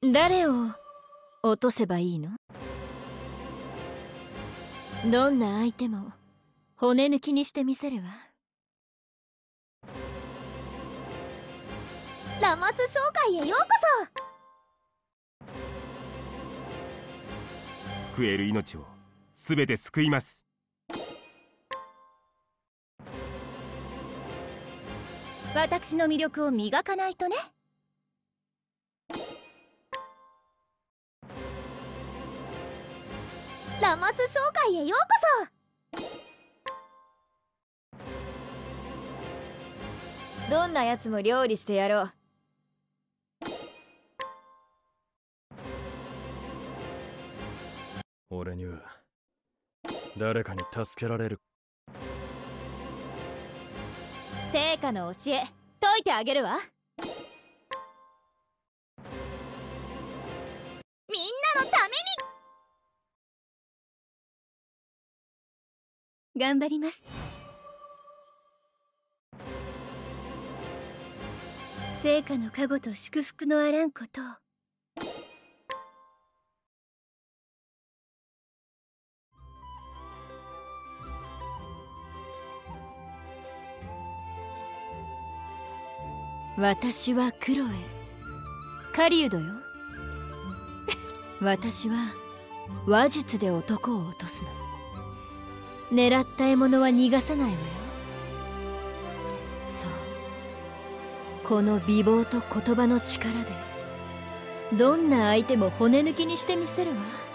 誰を落とせばいいの？どんな相手も骨抜きにしてみせるわ。 ラマス商会へようこそ。救える命をすべて救います。 私の魅力を磨かないとね。 ラマス商会へようこそ。どんなやつも料理してやろう。 俺には誰かに助けられる。 成果の教え解いてあげるわ。 みんなのために頑張ります。成果の加護と祝福のあらんことを。私はクロエ、狩人よ。私は話術で男を落とすの。狙った獲物は逃がさないわよ。そう、この美貌と言葉の力でどんな相手も骨抜きにしてみせるわ。